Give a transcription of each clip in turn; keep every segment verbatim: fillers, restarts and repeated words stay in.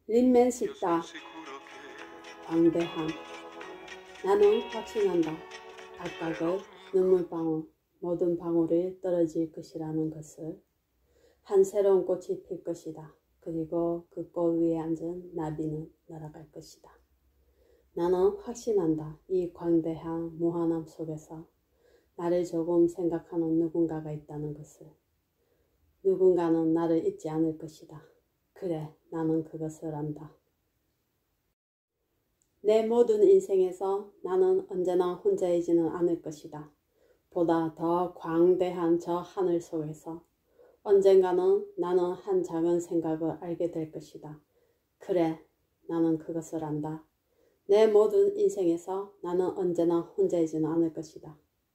L'immensità, 광대함. 나는 확신한다. 각각의 눈물방울, 모든 방울이 떨어질 것이라는 것을. 한 새로운 꽃이 필 것이다. 그리고 그 꽃 위에 앉은 나비는 날아갈 것이다. 나는 확신한다. 이 광대한 무한함 속에서 나를 조금 생각하는 누군가가 있다는 것을. 누군가는 나를 잊지 않을 것이다. 그래, 나는 그것을 안다. 내 모든 인생에서 나는 언제나 혼자이지는 않을 것이다. 보다 더 광대한 저 하늘 속에서 언젠가는 나는 한 작은 생각을 알게 될 것이다. 그래, 나는 그것을 안다. 내 모든 인생에서 나는 언제나 혼자이지는 않을 것이다.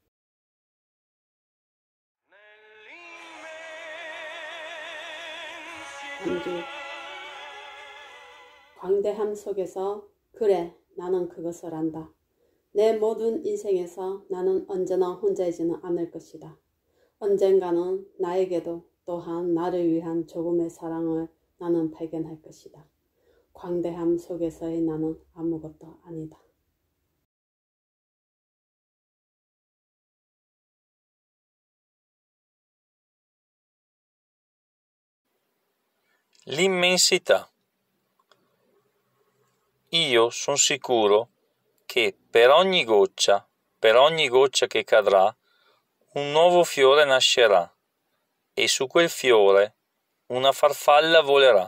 한주 광대함 속에서 그래, 나는 그것을 안다. 내 모든 인생에서 나는 언제나 혼자이지는 않을 것이다. 언젠가는 나에게도 또한 나를 위한 조금의 사랑을 나는 발견할 것이다. 광대함 속에서의 나는 아무것도 아니다. L'immensità. Io sono sicuro che per ogni goccia, per ogni goccia che cadrà, un nuovo fiore nascerà e su quel fiore una farfalla volerà.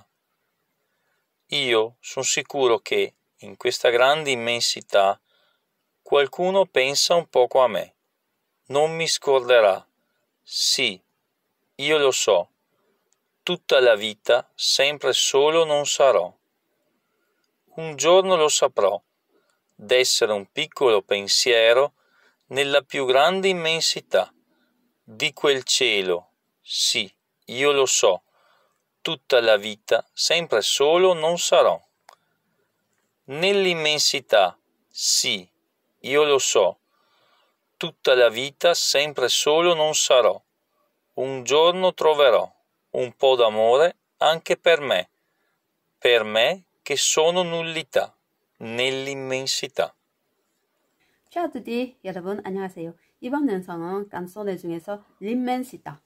Io sono sicuro che in questa grande immensità qualcuno pensa un poco a me. Non mi scorderà. Sì, io lo so. Tutta la vita sempre solo non sarò. Un giorno lo saprò, d'essere un piccolo pensiero nella più grande immensità di quel cielo. Sì, io lo so. Tutta la vita sempre solo non sarò. Nell'immensità, sì, io lo so. Tutta la vita sempre solo non sarò. Un giorno troverò un po' d'amore anche per me, per me che sono nullità, nell'immensità. 샤드디 여러분 안녕하세요. 이번 영상은 깐소네 중에서 림멘시다,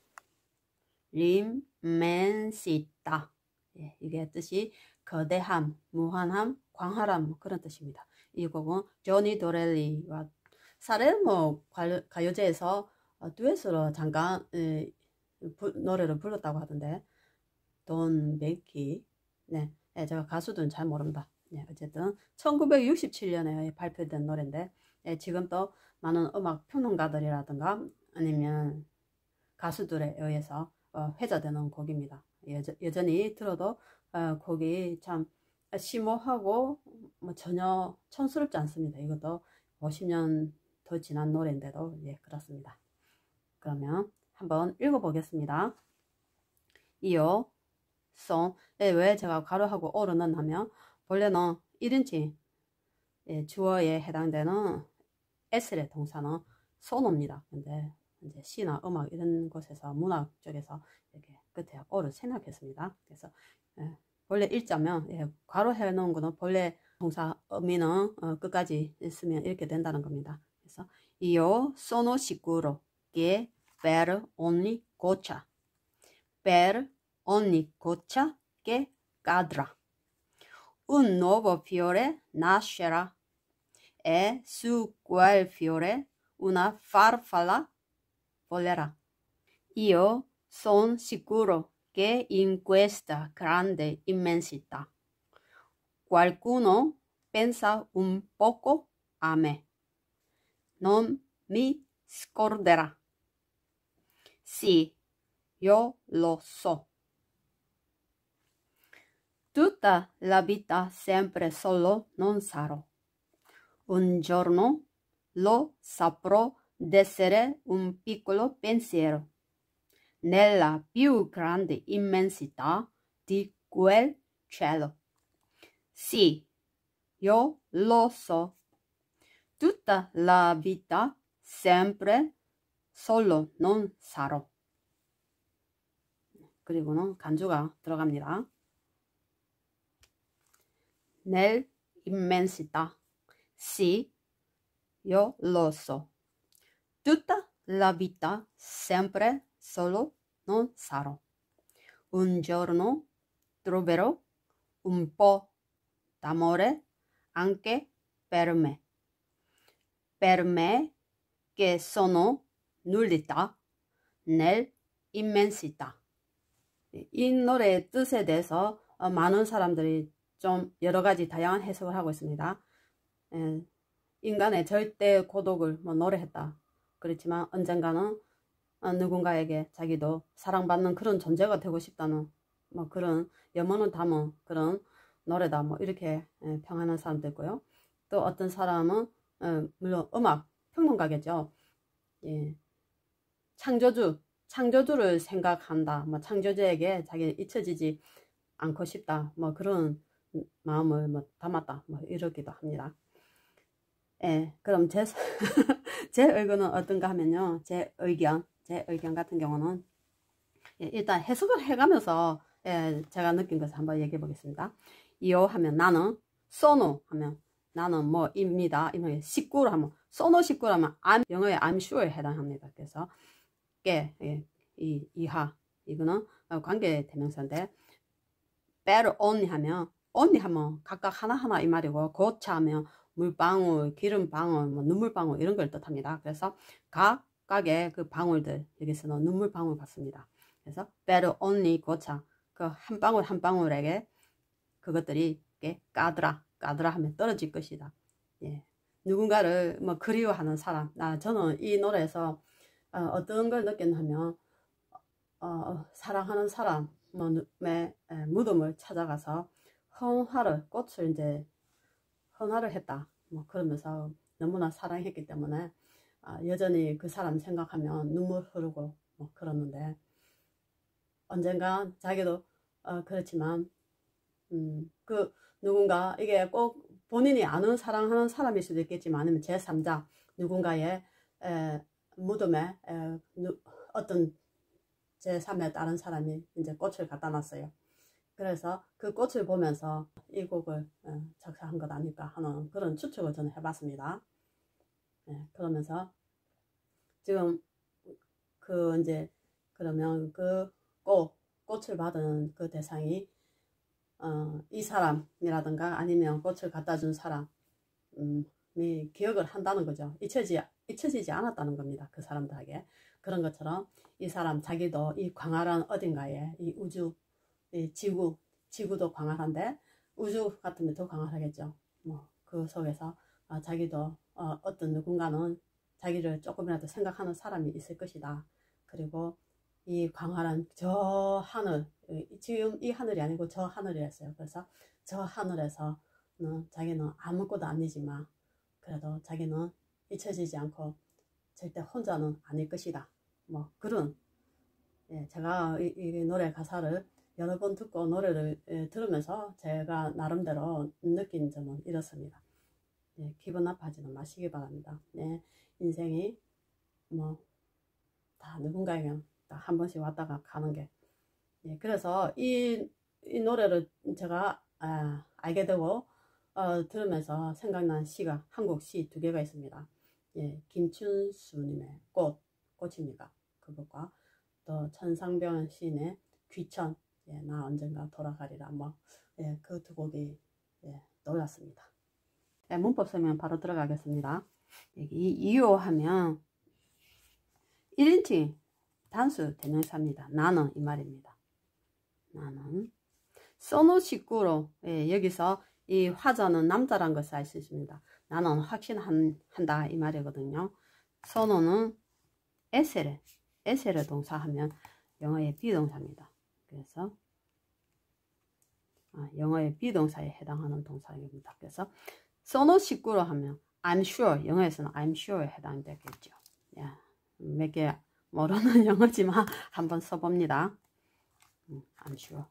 림멘시다. 예, 이게 뜻이 거대함, 무한함, 광활함 그런 뜻입니다. 이 곡은 조니 도렐리와 사레모 가요제에서 듀엣으로 잠깐 에, 부, 노래를 불렀다고 하던데 돈 뱅키. 네, 네, 제가 가수들은 잘 모릅니다. 네, 어쨌든 천구백육십칠 년에 발표된 노래인데 네, 지금 또 많은 음악 평론가들이라든가 아니면 가수들에 의해서 어, 회자되는 곡입니다. 여전, 여전히 들어도 어, 곡이 참 심오하고 뭐 전혀 촌스럽지 않습니다. 이것도 오십 년 더 지난 노래인데도 예, 그렇습니다. 그러면 한번 읽어보겠습니다. 이요 송. 네, 왜 제가 가로하고 오를 넣냐면 본래는 일 인치 예, 주어에 해당되는 에스의 동사는 소노입니다. 근데 이제 시나 음악 이런 곳에서 문학 쪽에서 이렇게 끝에 오를 생략했습니다. 그래서 예, 본래 읽자면 예, 가로해 놓은 거는 본래 동사 의미는 어, 끝까지 쓰면 이렇게 된다는 겁니다. 그래서 io sono sicuro che per ogni goccia, per ogni goccia che cadrà, un nuovo fiore nascerà e su quel fiore una farfalla volerà. Io sono sicuro che in questa grande immensità qualcuno pensa un poco a me. Non mi scorderà. Sì, io lo so. Tutta la vita sempre solo non sarò. Un giorno lo saprò d'essere un piccolo pensiero nella più grande immensità di quel cielo. Sì, io lo so. Tutta la vita sempre solo non sarò. 그리고는 간주가 들어갑니다. nell'immensità. Sì, io lo so. Tutta la vita sempre solo non sarò. Un giorno troverò un po' d'amore anche per me. Per me che sono nullità nell'immensità. 이 노래의 뜻에 대해서 많은 사람들이 좀 여러 가지 다양한 해석을 하고 있습니다. 에, 인간의 절대 고독을 뭐 노래했다. 그렇지만 언젠가는 누군가에게 자기도 사랑받는 그런 존재가 되고 싶다는 뭐 그런 염원을 담은 그런 노래다. 뭐 이렇게 평하는 사람도 있고요. 또 어떤 사람은 물론 음악 평론가겠죠. 예. 창조주, 창조주를 생각한다. 뭐 창조주에게 자기는 잊혀지지 않고 싶다. 뭐 그런 마음을 뭐 담았다. 뭐 이러기도 합니다. 예, 그럼 제, 제 의견은 어떤가 하면요. 제 의견, 제 의견 같은 경우는 예, 일단 해석을 해가면서 예, 제가 느낀 것을 한번 얘기해 보겠습니다. 이요 하면 나는, sono 하면 나는 뭐입니다. 식구로 하면 sono 식구라면 I'm, 영어의 I'm sure에 해당합니다. 그래서 게, 예, 이, 이하 이거는 관계 대명사인데 better only 하면 only 하면 각각 하나하나 이 말이고 고차 하면 물방울, 기름방울, 뭐 눈물방울 이런 걸 뜻합니다. 그래서 각각의 그 방울들 여기서는 눈물방울 같습니다. 그래서 better only 고차 그 한 방울 한 방울에게 그것들이 까드라 까드라 하면 떨어질 것이다. 예. 누군가를 뭐 그리워하는 사람. 아, 저는 이 노래에서 어, 어떤 걸 느꼈냐면 어, 사랑하는 사람의 무덤을 찾아가서 헌화를 꽃을 이제 헌화를 했다. 뭐 그러면서 너무나 사랑했기 때문에 아, 여전히 그 사람 생각하면 눈물 흐르고 뭐 그러는데 언젠가 자기도 어, 그렇지만 음, 그 누군가 이게 꼭 본인이 아는 사랑하는 사람일 수도 있겠지만 아니면 제삼자 누군가의 에, 무덤에 에, 누, 어떤 제삼의 다른 사람이 이제 꽃을 갖다 놨어요. 그래서 그 꽃을 보면서 이 곡을 에, 작사한 것 아닐까 하는 그런 추측을 저는 해봤습니다. 에, 그러면서 지금 그 이제 그러면 그 꽃, 꽃을 받은 그 대상이 어, 이 사람이라든가 아니면 꽃을 갖다 준 사람이 기억을 한다는 거죠. 잊혀지, 잊혀지지 않았다는 겁니다. 그 사람들에게. 그런 것처럼 이 사람 자기도 이 광활한 어딘가에 이 우주, 이 지구, 지구도 광활한데 우주 같으면 더 광활하겠죠. 뭐 그 속에서 어, 자기도 어, 어떤 누군가는 자기를 조금이라도 생각하는 사람이 있을 것이다. 그리고 이 광활한 저 하늘, 지금 이 하늘이 아니고 저 하늘이었어요. 그래서 저 하늘에서 자기는 아무것도 아니지만 그래도 자기는 잊혀지지 않고 절대 혼자는 아닐 것이다. 뭐 그런 예, 제가 이, 이 노래 가사를 여러 번 듣고 노래를 예, 들으면서 제가 나름대로 느낀 점은 이렇습니다. 예, 기분 나빠지는 마시기 바랍니다. 예, 인생이 뭐 다 누군가에게 한 번씩 왔다가 가는 게 예, 그래서 이, 이 노래를 제가 아, 알게 되고 어, 들으면서 생각난 시가 한국 시 두 개가 있습니다. 예, 김춘수님의 꽃, 꽃입니까? 그것과 또 천상병 시인의 귀천, 예, 나 언젠가 돌아가리라 뭐 예, 그 두 곡이 예, 떠올랐습니다. 예, 문법 설명 바로 들어가겠습니다. 여기 이유 하면 일 인칭 단수 대명사입니다. 나는 이 말입니다. 나는 sono sicuro 예, 여기서 이 화자는 남자란 것을 알 수 있습니다. 나는 확신한다 이 말이거든요. sono는 essere essere 동사 하면 영어의 비동사입니다. 그래서 아, 영어의 비동사에 해당하는 동사입니다. 그래서 sono sicuro 하면 I'm sure 영어에서는 I'm sure에 해당되겠죠. 예, 몇 개 모르는 영어지만 한번 써봅니다. I'm sure.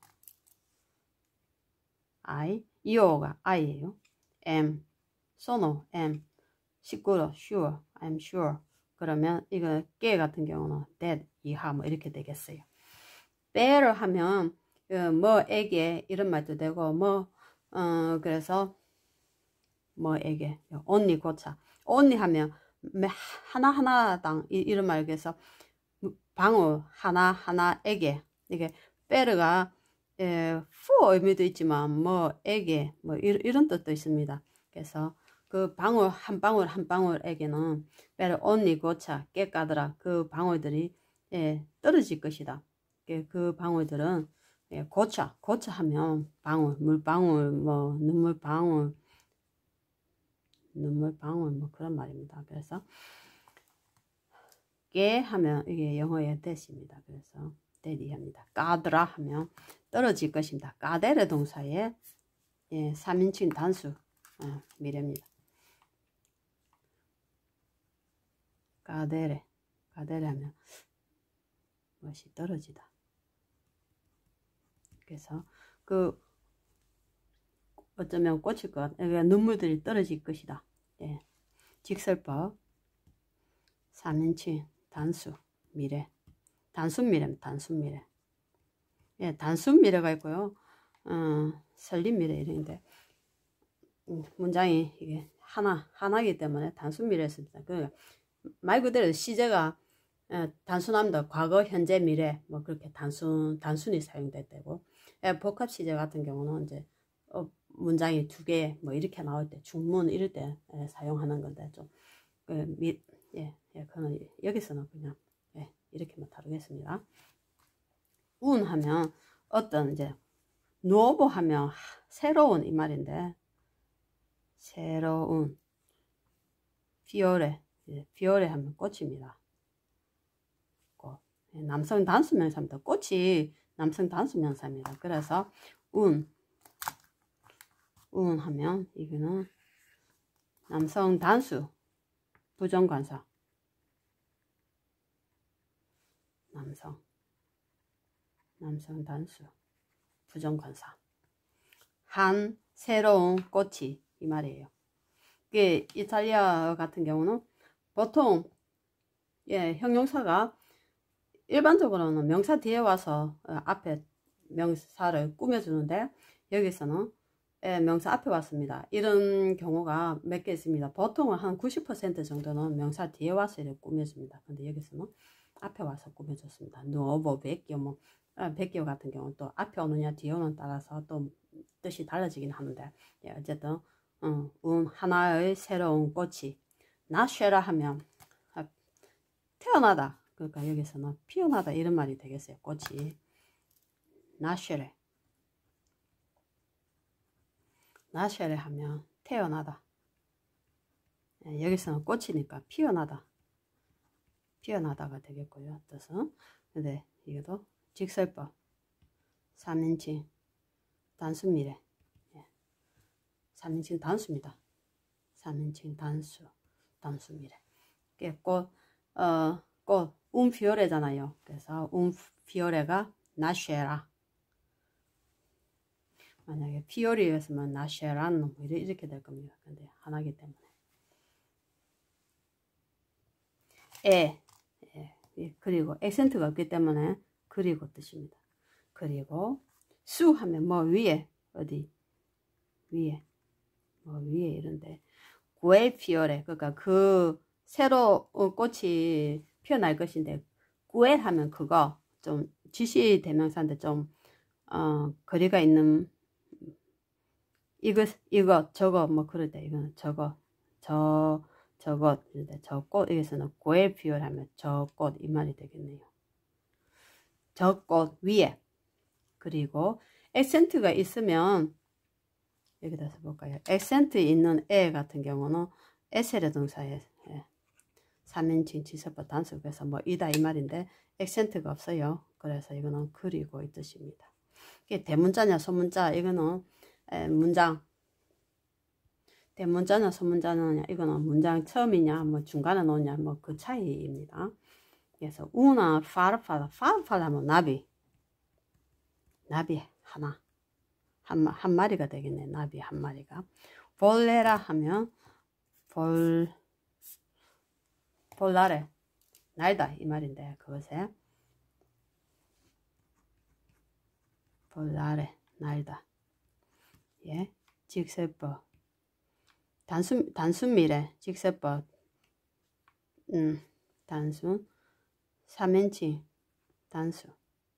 I, 이어가 I예요. am, sono, am, sicuro, sure, I'm sure. 그러면 이거 깨 같은 경우는 that, 이하 뭐 이렇게 되겠어요. better 하면 뭐에게 이런 말도 되고 뭐 어, 그래서 뭐에게 언니 고차 언니 하면 하나하나당 이런 말에서 방울 하나하나에게 이게 베르가 에, 푸 의미도 있지만 뭐에게 뭐 이런, 이런 뜻도 있습니다. 그래서 그 방울 한 방울 한 방울에게는 베르 언니 고차 깨까더라 그 방울들이 예, 떨어질 것이다. 그 방울들은 예, 고차 고차 하면 방울 물방울 뭐 눈물방울 눈물방울 뭐 그런 말입니다. 그래서 깨 하면 이게 영어의 대시입니다. 그래서 대리합니다. 까드라 하면 떨어질 것입니다. 까데르 동사의 예, 삼인칭 단수 어, 미래입니다. 까데레 까데레 하면 무엇이 떨어지다. 그래서 그 어쩌면 꽂힐 것, 그러니까 눈물들이 떨어질 것이다. 예. 직설법 삼인칭 단수 미래 단순 미래입니다. 단순 미래. 예, 단순 미래가 있고요. 어, 설립 미래 이런데 문장이 이게 하나 하나이기 때문에 단순 미래였습니다. 그 말 그대로 시제가 예, 단순합니다. 과거, 현재, 미래 뭐 그렇게 단순 단순히 사용됐다고. 예, 복합 시제 같은 경우는 이제 어, 문장이 두 개 뭐 이렇게 나올 때 중문 이럴 때 예, 사용하는 건데 좀 그, 미, 예, 예, 그는 여기서는 그냥 예, 이렇게만 다루겠습니다. 운 하면 어떤 이제 누오보 하면 새로운 이 말인데 새로운 피오레 예, 피오레 하면 꽃입니다. 꽃. 예, 남성 단수 명사입니다. 꽃이 남성 단수 명사입니다. 그래서 운 운 하면 이거는 남성 단수 부정관사 남성 남성 단수 부정관사 한 새로운 꽃이 이 말이에요. 이게 이탈리아 같은 경우는 보통 예, 형용사가 일반적으로는 명사 뒤에 와서 앞에 명사를 꾸며주는데 여기서는 예, 명사 앞에 왔습니다. 이런 경우가 몇 개 있습니다. 보통은 한 구십 퍼센트 정도는 명사 뒤에 와서 이렇게 꾸며줍니다. 근데 여기서는 앞에 와서 꾸며줬습니다. 누오보, 베끼오, 뭐, 아, 베끼오 같은 경우는 또 앞에 오느냐 뒤에 오는 따라서 또 뜻이 달라지긴 하는데, 예, 어쨌든, 음, 운 하나의 새로운 꽃이, 나쉐라 하면, 아, 태어나다. 그러니까 여기서는 피어나다 이런 말이 되겠어요. 꽃이. 나쉐레. 나쉐레 하면 태어나다. 예, 여기서는 꽃이니까 피어나다. 피어나다가 되겠고요. 뜻은. 근데 이것도 직설법. 삼인칭 단수 미래. 예. 삼인칭 단수입니다. 삼인칭 단수. 단수 미래. 꽃, 어, 꽃, un fiore잖아요. 그래서 un fiore가 나쉐라. 만약에 피오리였으면 나쉐란 뭐 이렇게 될 겁니다. 근데 하나기 때문에. 에, 에, 그리고 액센트가 없기 때문에 그리고 뜻입니다. 그리고 수 하면 뭐 위에 어디 위에 뭐 위에 이런데 구엘 피오레 그러니까 그 새로 꽃이 피어날 것인데 구엘 하면 그거 좀 지시 대명사인데 좀 어, 거리가 있는 이거 이거 저거 뭐 그럴 때 이거는 저거 저 저것 저 꽃 여기서는 구엘 피오레 하면 저 꽃 이 말이 되겠네요. 저 꽃 위에 그리고 액센트가 있으면 여기다 써볼까요? 액센트 있는 에 같은 경우는 에세르 동사에 예. 삼인칭 지서법 단수에서 뭐 이다 이 말인데 액센트가 없어요. 그래서 이거는 그리고 이 뜻입니다. 이게 대문자냐 소문자 이거는 에, 문장 대문자냐 소문자냐 이거는 문장 처음이냐 뭐 중간에 놓냐 뭐 그 차이입니다. 그래서 우나 파르파라 파르파라 하면 나비 나비 하나 한, 한 마리가 되겠네. 나비 한 마리가. 볼레라 하면 볼 볼라레 날다 이 말인데 그것에 볼라레 날다 예 직설법. 단순, 단순 미래, 직설법. 음, 단순. 삼인칭, 단수.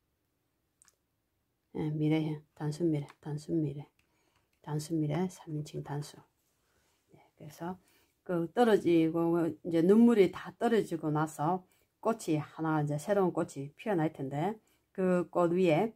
예, 미래형, 단순 미래, 단순 미래. 단순 미래, 삼인칭 단수. 예, 그래서 그 떨어지고, 이제 눈물이 다 떨어지고 나서 꽃이 하나, 이제 새로운 꽃이 피어날 텐데, 그 꽃 위에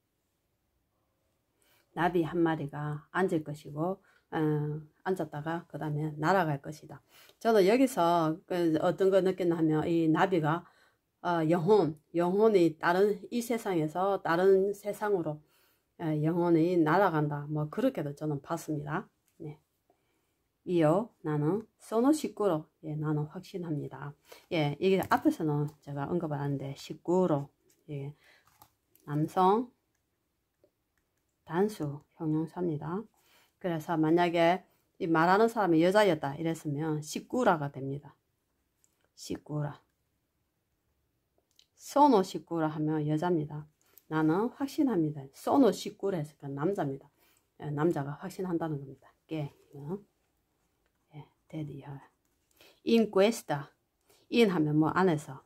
나비 한 마리가 앉을 것이고, 어, 앉았다가 그 다음에 날아갈 것이다. 저는 여기서 그 어떤 거 느꼈나 하면 이 나비가 어, 영혼, 영혼이 다른 이 세상에서 다른 세상으로 어, 영혼이 날아간다. 뭐 그렇게도 저는 봤습니다. 네. 이어 나는 소노 식구로 예, 나는 확신합니다. 예, 이게 앞에서는 제가 언급을 하는데 식구로 예, 남성 단수 형용사입니다. 그래서 만약에 이 말하는 사람이 여자였다 이랬으면 식구라가 됩니다. 식구라. 소노 식구라 하면 여자입니다. 나는 확신합니다. 소노 식구라 했으니까 남자입니다. 예, 남자가 확신한다는 겁니다. 게 예, 데디어. in questa. in 하면 뭐 안에서.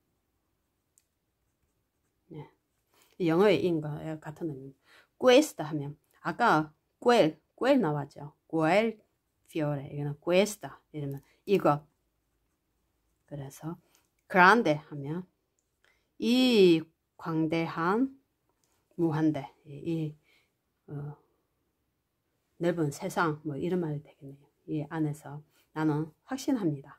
예. 영어의 in과 같은 의미입니다. questa 하면 아까 quel, quel 나왔죠. quel fiore. 이거는 questa. 이러면 이거. 그래서 grande 하면 이 광대한 무한대. 이 어, 넓은 세상 뭐 이런 말이 되겠네요. 이 안에서 나는 확신합니다.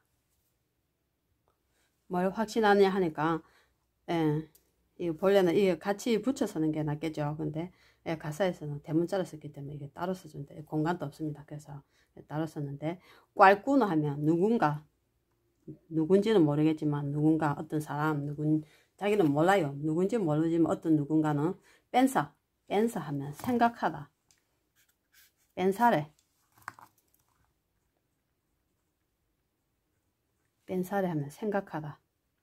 뭘 확신하냐 하니까 예, 이 본래는 이게 같이 붙여 서는 게 낫겠죠. 근데 예, 가사에서는 대문자를 썼기 때문에 이게 따로 써준데 공간도 없습니다. 그래서 따로 썼는데 꽐꾸노 하면 누군가 누군지는 모르겠지만 누군가 어떤 사람 누군 자기는 몰라요. 누군지 모르지만 어떤 누군가는 뺀사 뺀사 하면 생각하다. 뺀사래 뺀사래 하면 생각하다.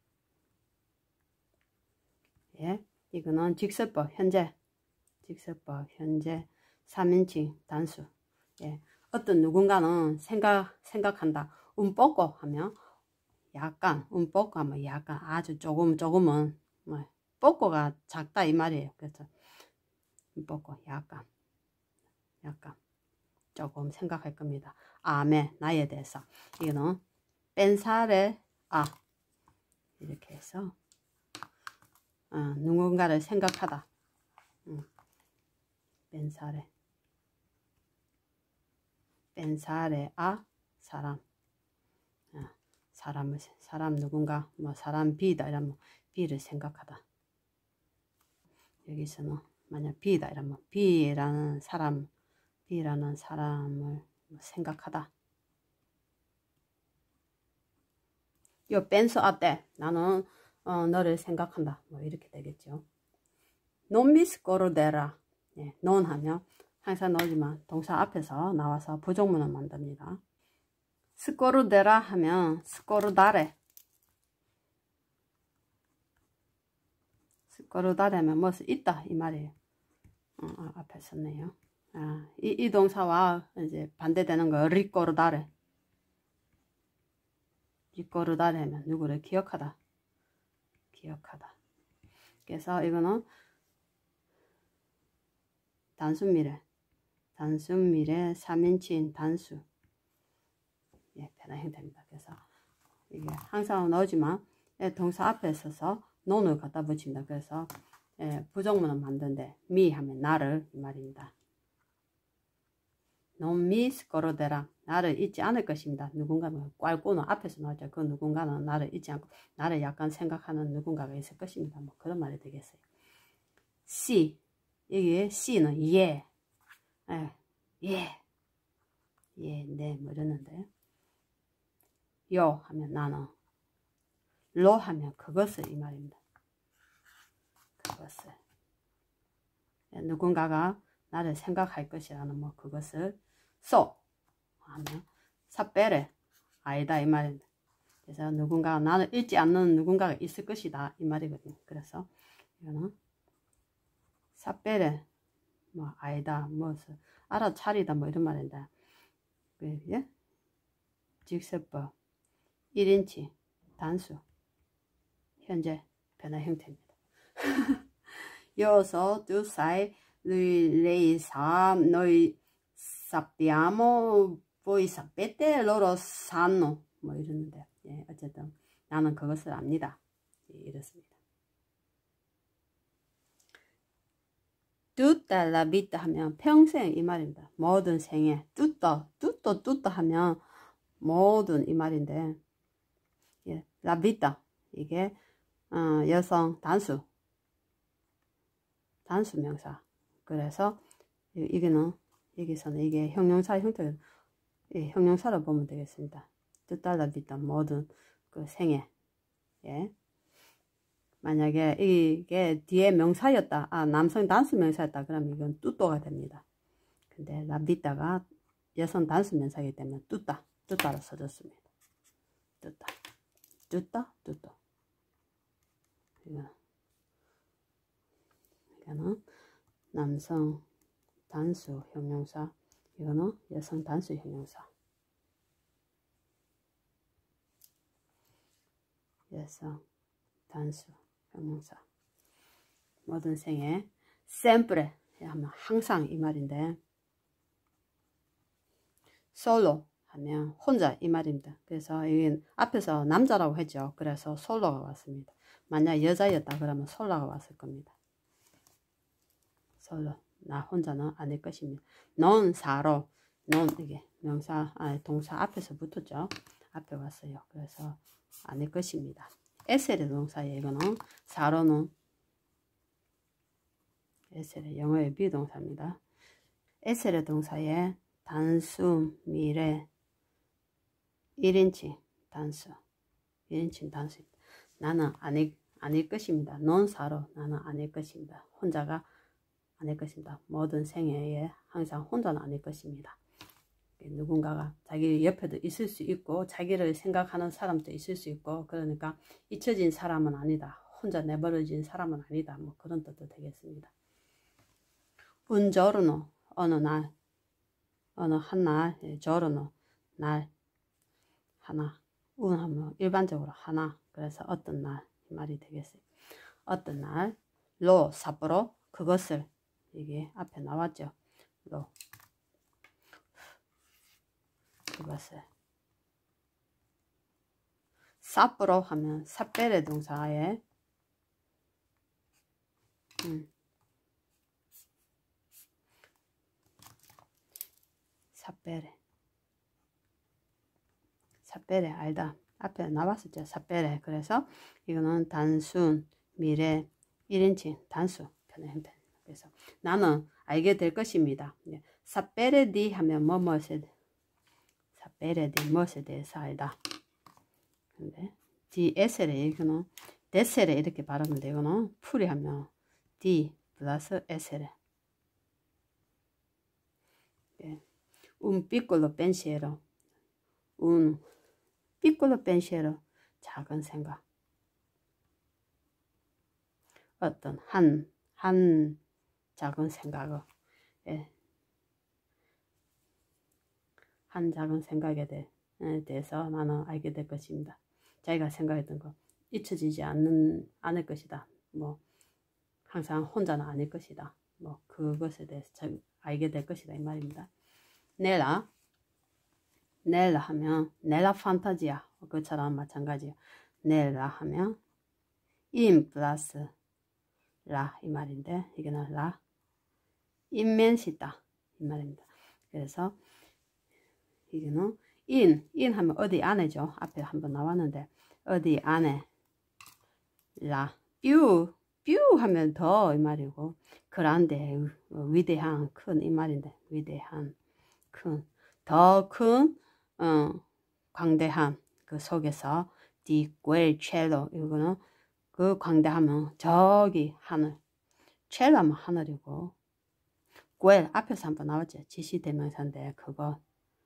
예, 이거는 직설법 현재 직설법 현재 삼인칭 단수. 예, 어떤 누군가는 생각 생각한다. un poco 하면 약간 un poco 하면 약간 아주 조금 조금은 뭐 poco가 작다 이 말이에요. 그래서 un poco 약간 약간 조금 생각할 겁니다. 아메 나에 대해서 이거는 pensare 아 이렇게 해서 어, 누군가를 생각하다. 음. pensare pensare 아 사람 어, 사람을 사람 누군가 뭐 사람 B다 이러면 B를 생각하다. 여기서는 만약 B다 이러면 B라는 사람 B라는 사람을 생각하다. 요 penso a te 나는 어, 너를 생각한다. 뭐 이렇게 되겠죠. non mi scorderà 예, non 하면 항상 나오지만 동사 앞에서 나와서 부정문을 만듭니다. scorderà 하면 scordare scordare 하면 무엇을 있다 이 말이에요. 어, 아, 앞에 썼네요. 아, 이, 이 동사와 이제 반대되는 거 ricordare ricordare 하면 누구를 기억하다 기억하다. 그래서 이거는 단순 미래 단순 미래 삼인칭 단수 예, 변화형 됩니다. 그래서 이게 항상 나오지만 예, 동사 앞에 서서 non을 갖다 붙입니다. 그래서 예, 부정문을 만드는데 mi 하면 나를 이 말입니다. non mi scorderà 나를 잊지 않을 것입니다. 누군가는 꽐꾸노 앞에서 나오죠. 그 누군가는 나를 잊지 않고 나를 약간 생각하는 누군가가 있을 것입니다. 뭐 그런 말이 되겠어요. si 여기에 C는 예, 예, 예, 예, 네, 뭐 이러는데, 요 하면 나는, 로 하면 그것을 이 말입니다. 그것을. 누군가가 나를 생각할 것이라는 뭐 그것을, so 하면, 사페레, 아니다 이 말입니다. 그래서 누군가가 나를 잊지 않는 누군가가 있을 것이다 이 말이거든요. 그래서 이거는, 사페레 뭐 아니다 무엇을 알아차리다 뭐 이런 말인데, 예? 직설법 일 인치 단수 현재 변화 형태입니다. 이어서 tu sai lui lei sa noi sappiamo voi sapete loro sanno 뭐 이러는데, 예, 어쨌든 나는 그것을 압니다. 예, 이렇습니다. tutta la vita 하면 평생 이 말입니다. 모든 생에 tutto tutto tutto 하면 모든 이 말인데, 예, la vita 이게 어, 여성 단수 단수 명사. 그래서 이게는 여기서는 이게 형용사 형태, 예, 형용사로 보면 되겠습니다. tutta la vita 모든 그 생에. 예. 만약에 이게 뒤에 명사였다, 아 남성 단수 명사였다, 그러면 이건 뚜또가 됩니다. 근데 la vita가 여성 단수 명사이기 때문에 뚜따 뚜따로 써줬습니다. 뚜따 뚜따 뚜또. 이거는 이거는 남성 단수 형용사, 이거는 여성 단수 형용사. 여성 단수 형용사. 모든 생에 sempre 하면 항상 이 말인데, solo 하면 혼자 이 말입니다. 그래서 이 앞에서 남자라고 했죠. 그래서 솔로가 왔습니다. 만약 여자였다 그러면 솔로가 왔을 겁니다. 솔로, 나 혼자는 아닐 것입니다. non sarò, non 이게 명사, 아 동사 앞에서 붙었죠. 앞에 왔어요. 그래서 아닐 것입니다. 에셀의 동사에 이거는 sarò는 에셀의 영어의 비동사입니다. 에셀의 동사에 단수 미래 일 인칭 단수 일 인칭 단수. 나는 아닐, 아닐 것입니다. non sarò, 나는 아닐 것입니다. 혼자가 아닐 것입니다. 모든 생애에 항상 혼자는 아닐 것입니다. 누군가가 자기 옆에도 있을 수 있고 자기를 생각하는 사람도 있을 수 있고, 그러니까 잊혀진 사람은 아니다, 혼자 내버려진 사람은 아니다, 뭐 그런 뜻도 되겠습니다. un giorno 어느 날, 어느 한날, giorno 날, 하나, un 하면 일반적으로 하나, 그래서 어떤 날 이 말이 되겠어요. 어떤 날, lo saprò 그것을, 이게 앞에 나왔죠. lo 그것을. 사프로 하면 사페레 동사에 음. 사페레 사페레 알다 앞에 나왔었죠. 사페레. 그래서 이거는 단순 미래 일 인칭 단수 변의 형태. 그래서 나는 알게 될 것입니다. 사페레 디 하면 뭐뭐에 사페레 디 무엇에 대해서 알다. 근데 디 에셀에 이거는 데셀에 이렇게 발음인데, 이거는 풀이 하면 디 플러스 에셀에. 예. un piccolo pensiero, un piccolo pensiero 작은 생각. 어떤 한, 한 작은 생각을, 예. 한 작은 생각에 대, 대해서 나는 알게 될 것입니다. 자기가 생각했던 거 잊혀지지 않는, 않을 것이다. 뭐 항상 혼자는 아닐 것이다. 뭐 그것에 대해서 자, 알게 될 것이다 이 말입니다. nella, nella 하면 nella fantasia, 그처럼 마찬가지예요. nella 하면 in 플러스 라 이 말인데, 이게는 라 immensità 이 말입니다. 그래서 이게는 in, in 하면 어디 안에죠. 앞에 한번 나왔는데 어디 안에. 라 più, più 하면 더 이 말이고, 그란데 위대한 큰 이 말인데, 위대한 큰, 더 큰, 어, 광대한 그 속에서 di quel cielo, 이거는 그 광대하면 저기 하늘, cielo 하면 하늘이고, quel 앞에서 한번 나왔죠. 지시대명사인데 그거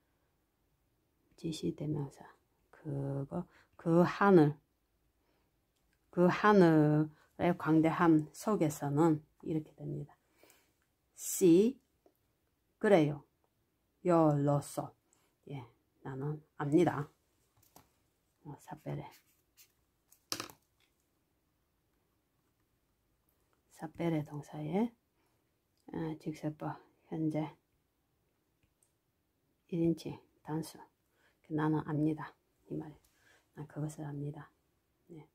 지시대명사 그거 그 하늘, 그 하늘의 광대함 속에서는 이렇게 됩니다. si 그래요. Yo lo so. 예, 나는 압니다. 어, 사페레. 사페레 동사의 어, 직설법 현재 일 인칭 단수. 나는 압니다. 이 말이에요. 난 그것을 압니다. 네.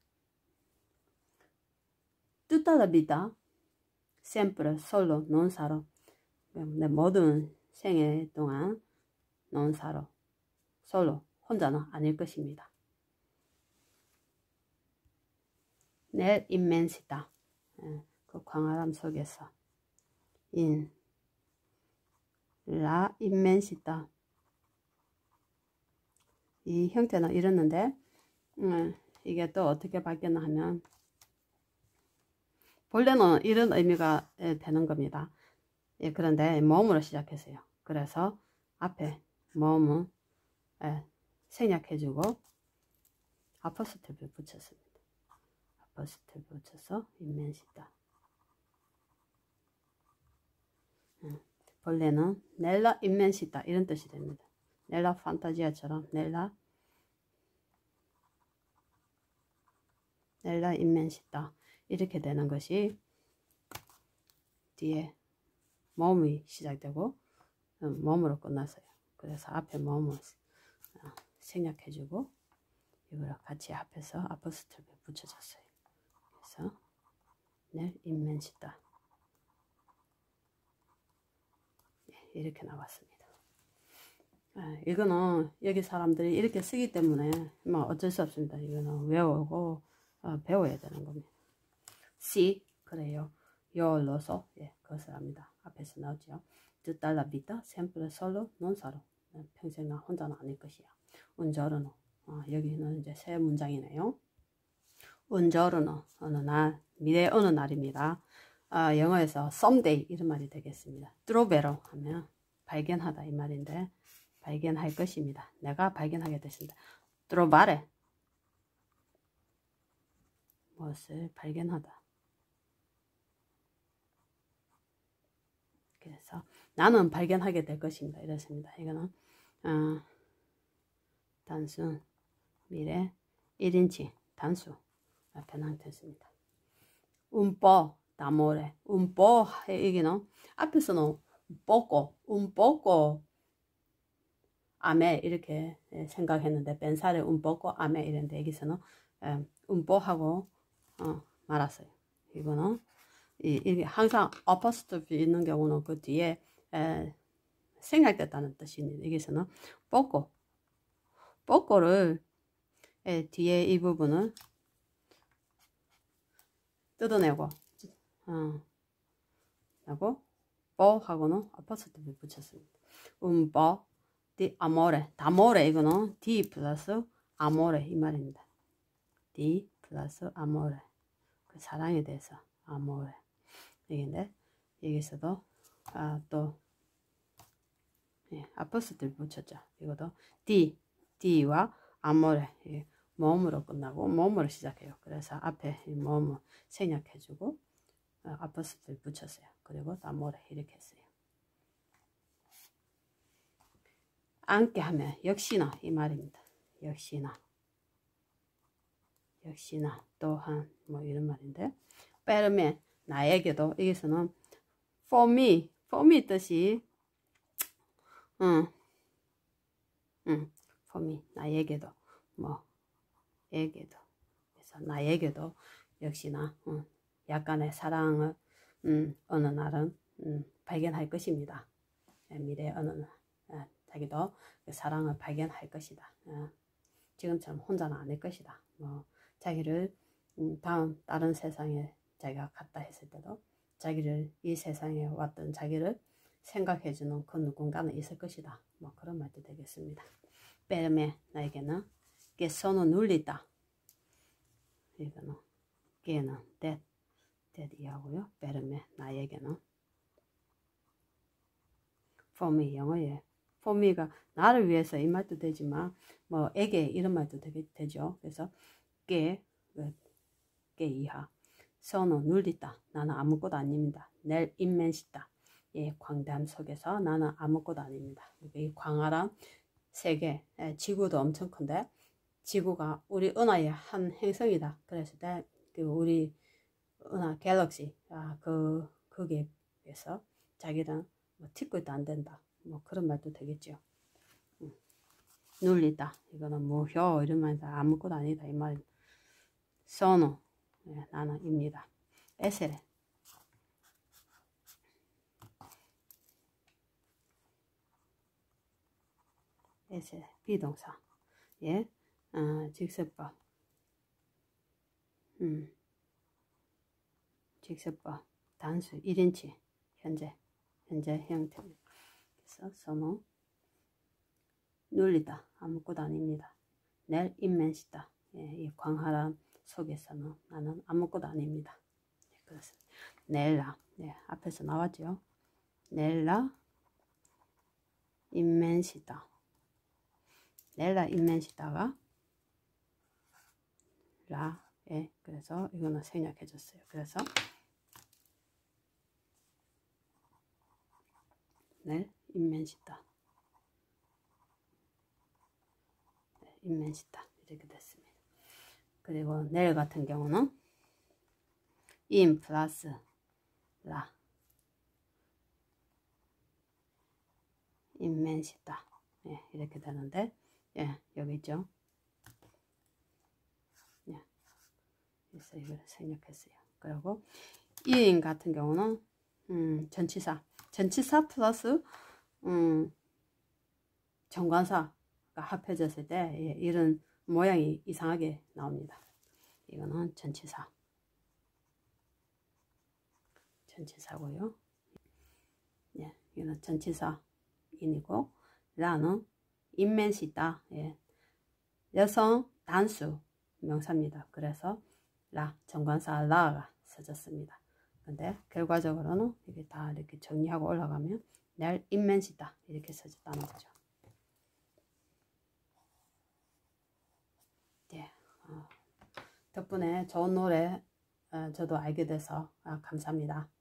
Tutta la vita, sempre solo non sarò. 내 모든 생애 동안 non sarò. solo, 혼자는 아닐 것입니다. nell'immensità, 그 광활함 속에서 in la immensità. 이 형태는 이랬는데 음, 이게 또 어떻게 바뀌었나 하면 본래는 이런 의미가 되는 겁니다. 예, 그런데 모음으로 시작했어요. 그래서 앞에 모음은 예, 생략해주고 아포스트를 붙였습니다. 아포스트를 붙여서 이멘시다. 음, 본래는 넬라 이멘시다 이런 뜻이 됩니다. 넬라 판타지아처럼 넬라 넬라 이멘시다 이렇게 되는 것이 뒤에 모음이 시작되고 모음으로 끝났어요. 그래서 앞에 모음을 생략해주고 이거랑 같이 합해서 아포스트를 붙여줬어요. 그래서 넬 임멘시다 이렇게 나왔습니다. 이거는 여기 사람들이 이렇게 쓰기 때문에 뭐 어쩔 수 없습니다. 이거는 외우고 어, 배워야 되는 겁니다. C 그래요. Yo lo so. 예, 그것을 합니다. 앞에서 나오죠. Tutta la vita, sempre solo non sarò. 평생 나 혼자는 아닐 것이야. Un giorno. 어, 여기는 이제 세 문장이네요. Un giorno. 어느 날. 미래 어느 날입니다. 어, 영어에서 someday 이런 말이 되겠습니다. trovero 하면 발견하다 이 말인데 발견할 것입니다. 내가 발견하게 됐습니다. trovare. 무엇을 발견하다. 그래서 나는 발견하게 될 것입니다. 이렇습니다. 이거는 어, 단순 미래 일 인칭 단수 변형 됐습니다. un po' d'amore, un po' 이기는 앞에서는 poco, un poco ame 이렇게 생각했는데 pensare un poco ame 이랬는데 여기서는 un po' 하고 어, 말았어요. 이거는 이, 이게 항상 어퍼스트피 있는 경우는 그 뒤에 에, 생략됐다는 뜻입니다. 여기서는 poco, poco를 에, 뒤에 이 부분을 뜯어내고 어, 하고 뽀 하고는 어퍼스트피 붙였습니다. un po' di amore, d'amore 이거는 di 플러스 amore 이 말입니다. di 플러스 amore 그 사랑에 대해서 amore 이건데 여기서도 아, 또 예, 아포스트를 붙였죠. 이것도 D, D와 amore 예, 모음으로 끝나고 모음으로 시작해요. 그래서 앞에 이 모음을 생략해주고 어, 아포스트를 붙였어요. 그리고 amore 이렇게 했어요. 함께 하면 역시나 이 말입니다. 역시나 역시나 또한 뭐 이런 말인데 빼르면 나에게도 여기서는 for me, for me 뜻이 응, 응, for me 나에게도 뭐 에게도 그래서 나에게도 역시나 응, 약간의 사랑을 음, 어느 날은 음, 발견할 것입니다. 미래 어느 날 아, 자기도 그 사랑을 발견할 것이다. 아, 지금처럼 혼자는 아닐 것이다. 뭐 자기를 음, 다음 다른 세상에 자기가 갔다 했을 때도 자기를 이 세상에 왔던 자기를 생각해주는 그 누군가는 있을 것이다. 뭐 그런 말도 되겠습니다. 빼르메 나에게는 che sono nullita. 이거는 걔는 that, that 이하고요. 빼르메 나에게는 for me 영어에 for me가 나를 위해서 이 말도 되지만 뭐 에게 이런 말도 되게 되죠. 그래서 che che 이하 sono nullita 나는 아무것도 아닙니다. nell'immensità 이 광대함 속에서 나는 아무것도 아닙니다. 이 광활한 세계, 지구도 엄청 큰데 지구가 우리 은하의 한 행성이다 그랬을 때 그 우리 은하 갤럭시 아, 그 거기에 비해서 자기는 뭐 티끌도 안 된다 뭐 그런 말도 되겠죠. 음. 눌리다 이거는 무효 이런 말도 아무것도 아니다 이 말. sono 네, 나는 입니다. essere essere 비동사 예, 어, 직설법 음, 직설법 단수 일 인치 현재 현재 형태입니다. 그래서 sono 눌리다 아무것도 아닙니다. 낼 임멘시다 예, 이 광활한 속에서는 나는 아무것도 아닙니다. 네, 그렇습니다. 넬라 네, 앞에서 나왔죠. 넬라 임멘시다 넬라 임멘시다가 라 예, 그래서 이거는 생략해 줬어요. 그래서 넬 임멘시다 네, 임멘시다 이렇게 됐습니다. 그리고 넬 같은 경우는 인 플러스 라 임멘시다 예, 이렇게 되는데 예, 여기 있죠. 예, 그래서 이걸 생략했어요. 그리고 이인 같은 경우는 음, 전치사 전치사 플러스 음, 정관사가 합해졌을 때 예, 이런 모양이 이상하게 나옵니다. 이거는 전치사 전치사고요. 예, 이거는 전치사인이고 라는 인멘시다 예, 여성 단수 명사입니다. 그래서 라 정관사 라가 써졌습니다. 근데 결과적으로는 이게 다 이렇게 정리하고 올라가면 낼 인멘시다 이렇게 써졌다는 거죠. 예, 어, 덕분에 좋은 노래 어, 저도 알게 돼서 아, 감사합니다.